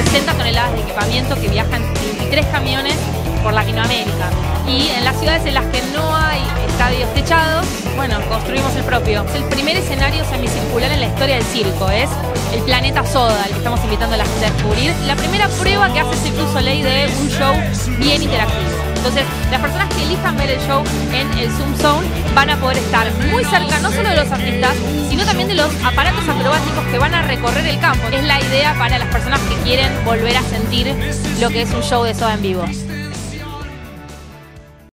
60 toneladas de equipamiento que viajan 23 camiones por Latinoamérica. Y en las ciudades en las que no hay estadios techados, bueno, construimos el propio. Es el primer escenario semicircular en la historia del circo, es el Planeta Soda, el que estamos invitando a la gente a descubrir. La primera prueba que hace Cirque du Soleil de un show bien interactivo. Entonces, las personas que elijan ver el show en el Zoom Zone van a poder estar muy cerca, no solo de los artistas, sino también de los aparatos acrobáticos que van a recorrer el campo. Es la idea para las personas que quieren volver a sentir lo que es un show de Soda en vivo.